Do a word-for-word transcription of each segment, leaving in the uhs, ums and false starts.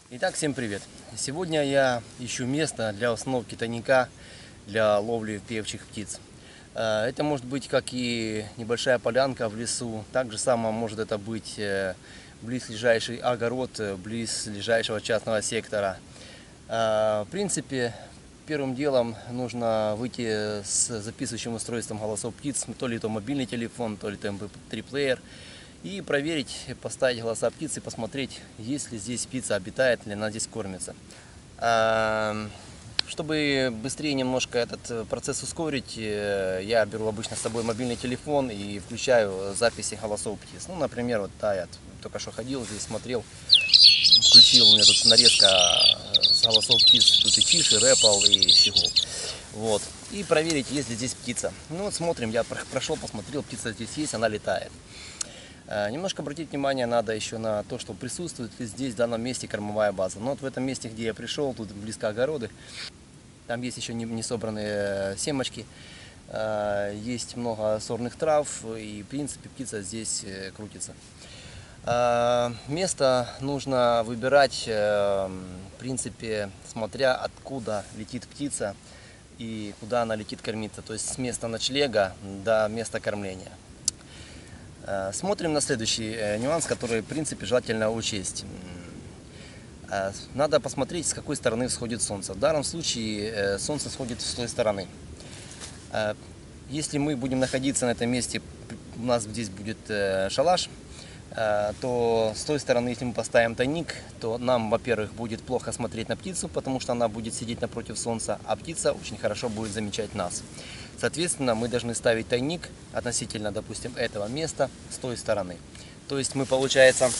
Итак, всем привет! Сегодня я ищу место для установки тайника для ловли певчих птиц. Это может быть как и небольшая полянка в лесу, так же само может это быть близлежащий огород, близлежащего частного сектора. В принципе, первым делом нужно выйти с записывающим устройством голосов птиц, то ли это мобильный телефон, то ли это эм пэ три плеер. И проверить, поставить голоса птицы, посмотреть, есть ли здесь птица, обитает ли она здесь, кормится. Чтобы быстрее немножко этот процесс ускорить, я беру обычно с собой мобильный телефон и включаю записи голосов птиц. Ну, например, вот да, я только что ходил здесь, смотрел, включил, у меня тут нарезка с голосов птиц, тут и чиш, и рэпал, и щегол. Вот. И проверить, есть ли здесь птица. Ну вот смотрим, я прошел, посмотрел, птица здесь есть, она летает. Немножко обратить внимание надо еще на то, что присутствует ли здесь в данном месте кормовая база. Но вот в этом месте, где я пришел, тут близко огороды, там есть еще не собранные семечки, есть много сорных трав, и в принципе птица здесь крутится. Место нужно выбирать, в принципе, смотря откуда летит птица и куда она летит кормиться, то есть с места ночлега до места кормления. Смотрим на следующий нюанс, который, в принципе, желательно учесть. Надо посмотреть, с какой стороны всходит солнце. В данном случае солнце сходит с той стороны. Если мы будем находиться на этом месте, у нас здесь будет шалаш, то с той стороны, если мы поставим тайник, то нам, во-первых, будет плохо смотреть на птицу, потому что она будет сидеть напротив солнца, а птица очень хорошо будет замечать нас. Соответственно, мы должны ставить тайник относительно, допустим, этого места с той стороны. То есть мы, получается,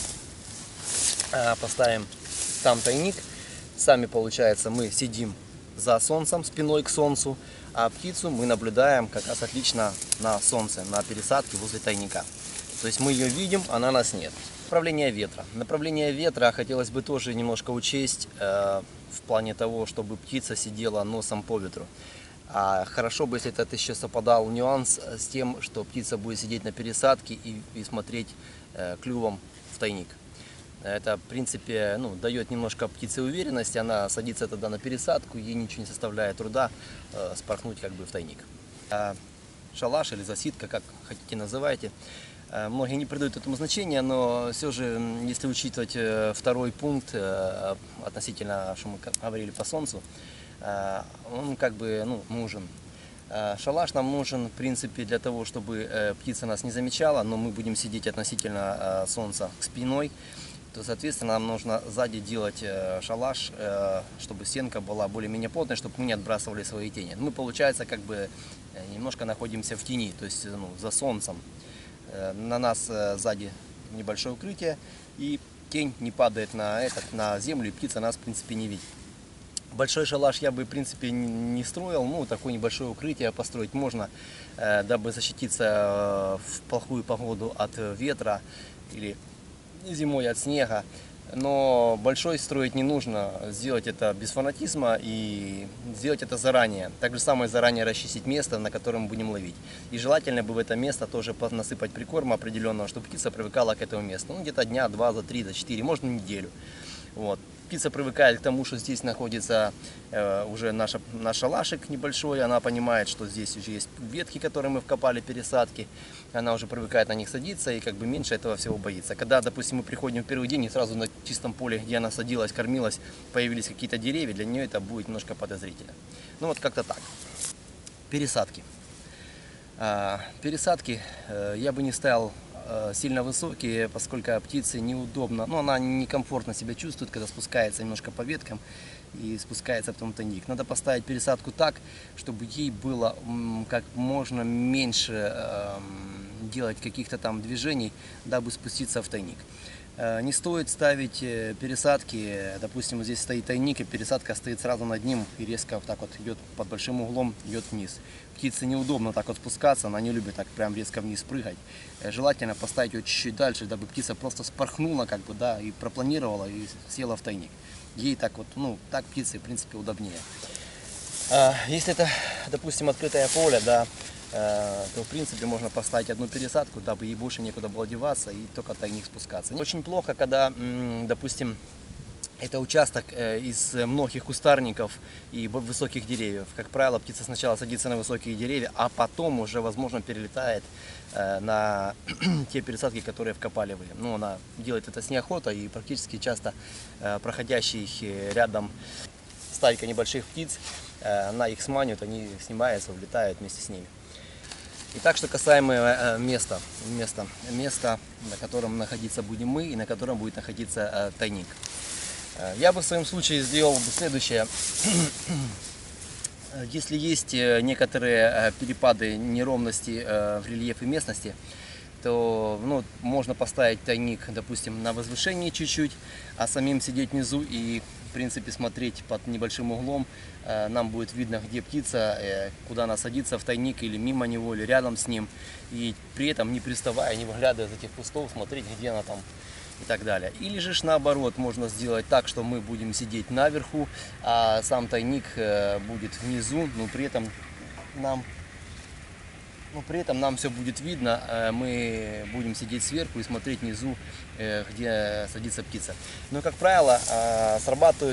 поставим там тайник, сами, получается, мы сидим за солнцем, спиной к солнцу, а птицу мы наблюдаем как раз отлично на солнце, на пересадке возле тайника. То есть мы ее видим, а нас нет. Направление ветра. Направление ветра хотелось бы тоже немножко учесть э, в плане того, чтобы птица сидела носом по ветру. А хорошо бы, если это еще совпадал нюанс с тем, что птица будет сидеть на пересадке и, и смотреть э, клювом в тайник. Это, в принципе, ну, дает немножко птице уверенности, она садится тогда на пересадку, ей ничего не составляет труда э, спорхнуть как бы в тайник. А шалаш или засидка, как хотите называйте. Многие не придают этому значения, но все же, если учитывать второй пункт относительно, что мы говорили по солнцу, он как бы ну, нужен. Шалаш нам нужен, в принципе, для того, чтобы птица нас не замечала, но мы будем сидеть относительно солнца к спиной, то, соответственно, нам нужно сзади делать шалаш, чтобы стенка была более-менее плотной, чтобы мы не отбрасывали свои тени. Мы, получается, как бы немножко находимся в тени, то есть ну, за солнцем. На нас сзади небольшое укрытие, и тень не падает на, этот, на землю, и птица нас, в принципе, не видит. Большой шалаш я бы, в принципе, не строил, ну, такое небольшое укрытие построить можно, дабы защититься в плохую погоду от ветра или зимой от снега. Но большой строить не нужно, сделать это без фанатизма и сделать это заранее. Так же самое заранее расчистить место, на котором мы будем ловить. И желательно бы в это место тоже насыпать прикорма определенного, чтобы птица привыкала к этому месту. Ну, где-то дня два, за три, за четыре, можно неделю. Вот. Птица привыкает к тому, что здесь находится э, уже наша, наш шалашик небольшой, она понимает, что здесь уже есть ветки, которые мы вкопали, пересадки, она уже привыкает на них садиться и как бы меньше этого всего боится. Когда, допустим, мы приходим в первый день и сразу на чистом поле, где она садилась, кормилась, появились какие-то деревья, для нее это будет немножко подозрительно. Ну вот как-то так. Пересадки. А, пересадки э, я бы не ставил сильно высокие, поскольку птице неудобно, ну она некомфортно себя чувствует, когда спускается немножко по веткам и спускается потом в тайник. Надо поставить пересадку так, чтобы ей было как можно меньше э, делать каких-то там движений, дабы спуститься в тайник. Э, не стоит ставить пересадки, допустим, вот здесь стоит тайник, и пересадка стоит сразу над ним и резко вот так вот идет под большим углом, идет вниз. Птице неудобно так вот спускаться, она не любит так прям резко вниз прыгать. Желательно поставить ее чуть-чуть дальше, дабы птица просто спорхнула, как бы, да, и пропланировала, и села в тайник. Ей так вот, ну, так птице, в принципе, удобнее. Если это, допустим, открытое поле, да, то, в принципе, можно поставить одну пересадку, дабы ей больше некуда было деваться и только в тайник спускаться. Очень плохо, когда, допустим, Это участок из многих кустарников и высоких деревьев. Как правило, птица сначала садится на высокие деревья, а потом уже, возможно, перелетает на те пересадки, которые вкопали вы. Ну, она делает это с неохотой, и практически часто проходящий рядом стайка небольших птиц, она их сманивает, они снимаются, улетают вместе с ними. Итак, что касаемо места, места, места, на котором находиться будем мы и на котором будет находиться тайник. Я бы в своем случае сделал бы следующее. Если есть некоторые перепады, неровности в рельефе местности, то ну, можно поставить тайник, допустим, на возвышении чуть-чуть, а самим сидеть внизу и, в принципе, смотреть под небольшим углом. Нам будет видно, где птица, куда она садится в тайник, или мимо него, или рядом с ним. И при этом, не приставая, не выглядывая из этих кустов, смотреть, где она там и так далее. Или же наоборот, можно сделать так, что мы будем сидеть наверху, а сам тайник будет внизу, но при этом нам, но при этом нам все будет видно, мы будем сидеть сверху и смотреть внизу, где садится птица. Но, как правило, срабатывает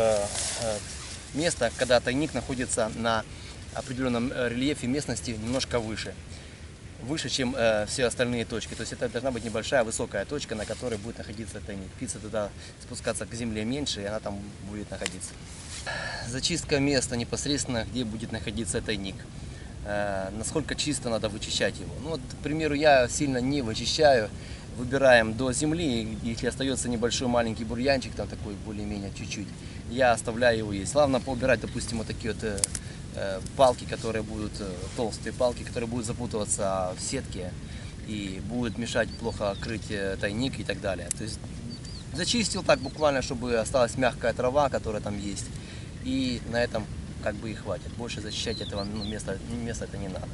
место, когда тайник находится на определенном рельефе местности немножко выше. Выше, чем э, все остальные точки. То есть это должна быть небольшая высокая точка, на которой будет находиться тайник. Птица туда спускаться к земле меньше, и она там будет находиться. Зачистка места непосредственно, где будет находиться тайник. Э, насколько чисто надо вычищать его. Ну, вот, к примеру, я сильно не вычищаю. Выбираем до земли, если остается небольшой маленький бурьянчик, там такой более-менее чуть-чуть, я оставляю его есть. Главное поубирать, допустим, вот такие вот э, палки, которые будут, толстые палки, которые будут запутываться в сетке и будут мешать плохо крыть тайник и так далее. То есть зачистил так буквально, чтобы осталась мягкая трава, которая там есть, и на этом как бы и хватит. Больше защищать этого ну, места, места это не надо.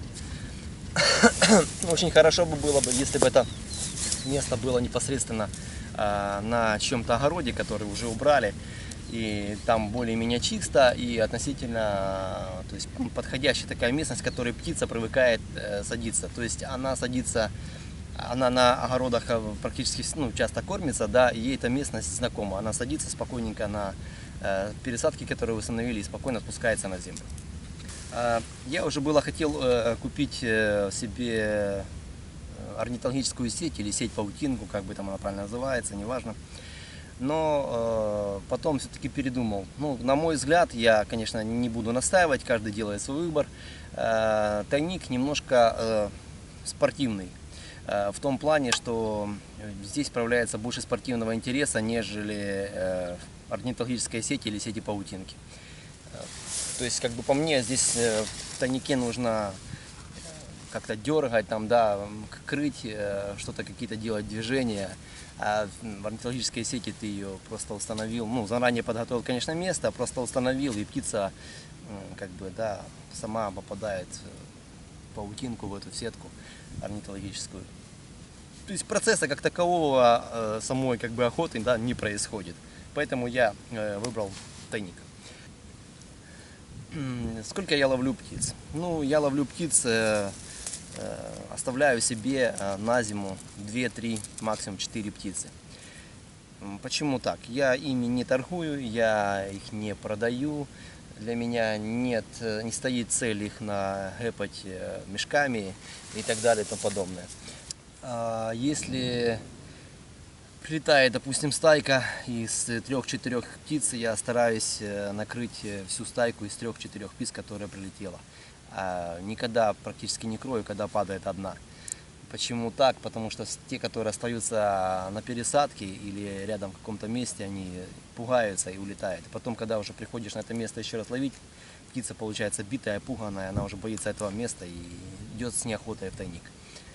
Очень хорошо бы было бы, если бы это место было непосредственно э, на чьем-то огороде, который уже убрали. И там более-менее чисто и относительно, то есть подходящая такая местность, в которой птица привыкает э, садиться. То есть она садится, она на огородах практически ну, часто кормится, да, и ей эта местность знакома. Она садится спокойненько на э, пересадки, которые установили, и спокойно спускается на землю. Э, я уже было хотел э, купить э, себе орнитологическую сеть или сеть-паутинку, как бы там она правильно называется, неважно. Но э, потом все-таки передумал. Ну, на мой взгляд, я, конечно, не буду настаивать, каждый делает свой выбор. Э, тайник немножко э, спортивный. Э, в том плане, что здесь проявляется больше спортивного интереса, нежели э, орнитологическая сеть или сети паутинки. Э, то есть, как бы по мне, здесь э, в тайнике нужно как-то дергать, там, да, крыть, э, что-то какие-то делать движения. А в орнитологической сети ты ее просто установил, ну, заранее подготовил, конечно, место, просто установил, и птица, как бы, да, сама попадает в паутинку, в эту сетку орнитологическую. То есть процесса как такового э, самой, как бы, охоты, да, не происходит. Поэтому я э, выбрал тайник. Сколько я ловлю птиц? Ну, я ловлю птиц... Э, оставляю себе на зиму две-три, максимум четыре птицы. Почему так? Я ими не торгую, я их не продаю. Для меня нет, не стоит цель их нагэпать мешками и так далее и тому подобное. Если прилетает, допустим, стайка из трех-четырех птиц, я стараюсь накрыть всю стайку из трех-четырех птиц, которая прилетела. Никогда практически не крою, когда падает одна. Почему так? Потому что те, которые остаются на пересадке или рядом в каком-то месте, они пугаются и улетают. Потом, когда уже приходишь на это место еще раз ловить, птица получается битая, пуганая, она уже боится этого места и идет с неохотой в тайник.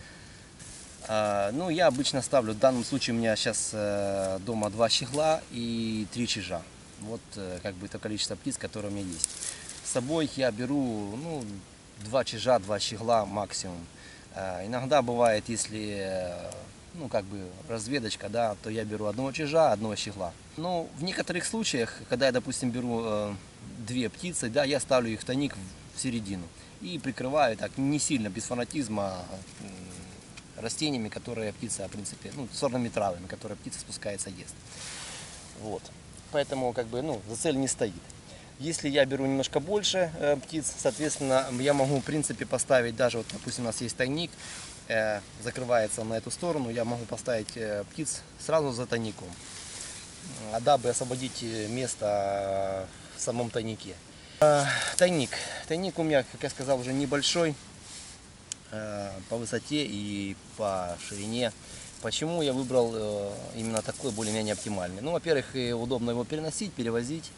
Ну, я обычно ставлю, в данном случае у меня сейчас дома два щегла и три чижа. Вот как бы это количество птиц, которые у меня есть. С собой я беру, ну, два чижа, два щегла максимум. А, иногда бывает, если, ну, как бы разведочка, да, то я беру одного чижа, одного щегла. Но в некоторых случаях, когда я, допустим, беру э, две птицы, да, я ставлю их в тайник в середину и прикрываю так не сильно, без фанатизма, э, растениями, которые птица, в принципе, ну, сорными травами, которые птица спускается, ест. Вот. поэтому как бы, ну, за цель не стоит. Если я беру немножко больше э, птиц, соответственно, я могу в принципе поставить, даже вот, допустим, у нас есть тайник, э, закрывается на эту сторону, я могу поставить э, птиц сразу за тайником, а дабы освободить место в самом тайнике. Э, тайник. Тайник у меня, как я сказал, уже небольшой э, по высоте и по ширине. Почему я выбрал э, именно такой более-менее оптимальный? Ну, во-первых, удобно его переносить, перевозить.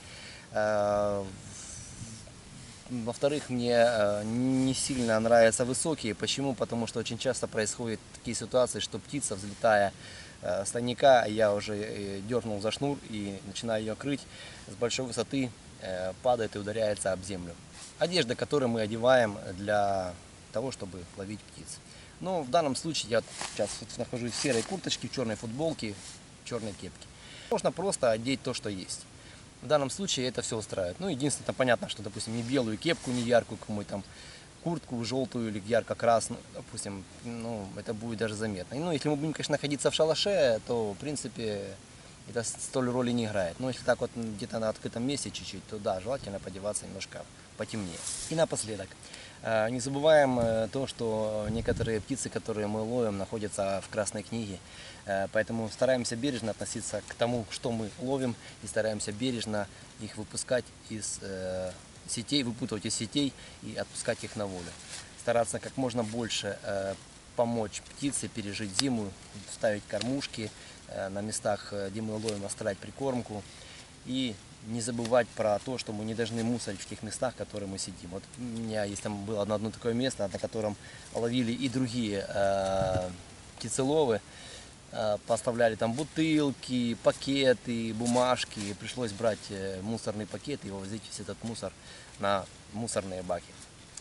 Во-вторых, мне не сильно нравятся высокие. Почему? Потому что очень часто происходят такие ситуации, что птица, взлетая с тайника, я уже дернул за шнур и начинаю ее крыть, с большой высоты падает и ударяется об землю. Одежда, которую мы одеваем для того, чтобы ловить птиц. Но в данном случае я сейчас нахожусь в серой курточке, в черной футболке, в черной кепке. Можно просто одеть то, что есть. В данном случае это все устраивает. Ну, единственное, там понятно, что, допустим, не белую кепку, не яркую какую-то там куртку желтую или ярко-красную, допустим, ну, это будет даже заметно. И, ну, если мы будем, конечно, находиться в шалаше, то, в принципе, это столь роли не играет. Но если так вот где-то на открытом месте чуть-чуть, то да, желательно подеваться немножко потемнее. И напоследок, не забываем то, что некоторые птицы, которые мы ловим, находятся в Красной книге. Поэтому стараемся бережно относиться к тому, что мы ловим, и стараемся бережно их выпускать из сетей, выпутывать из сетей и отпускать их на волю. Стараться как можно больше помочь птице пережить зиму, ставить кормушки на местах, где мы ловим, оставлять прикормку. И не забывать про то, что мы не должны мусорить в тех местах, в которых мы сидим. Вот у меня есть там было одно, одно такое место, на котором ловили и другие э, птицеловы. Э, поставляли там бутылки, пакеты, бумажки. Пришлось брать э, мусорный пакет и вывозить весь этот мусор на мусорные баки.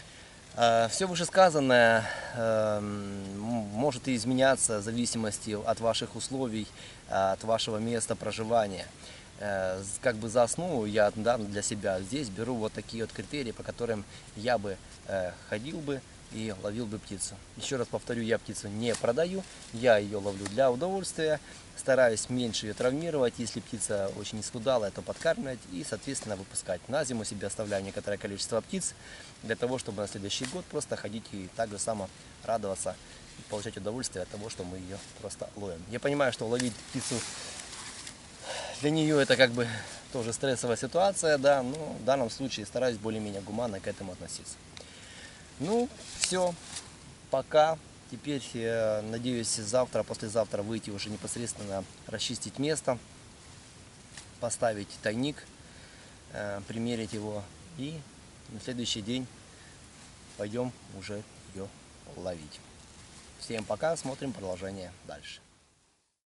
Э, все вышесказанное э, может и изменяться в зависимости от ваших условий, от вашего места проживания. Как бы за основу я, да, для себя здесь беру вот такие вот критерии, по которым я бы э, ходил бы и ловил бы птицу. Еще раз повторю, я птицу не продаю, я ее ловлю для удовольствия, стараюсь меньше ее травмировать, если птица очень исхудалая, то подкармливать и, соответственно, выпускать. На зиму себе оставляю некоторое количество птиц, для того, чтобы на следующий год просто ходить и так же само радоваться и получать удовольствие от того, что мы ее просто ловим. Я понимаю, что ловить птицу для нее это как бы тоже стрессовая ситуация, да, но в данном случае стараюсь более-менее гуманно к этому относиться. Ну, все, пока. Теперь, надеюсь, завтра, послезавтра выйти уже непосредственно, расчистить место, поставить тайник, примерить его и на следующий день пойдем уже ее ловить. Всем пока, смотрим продолжение дальше.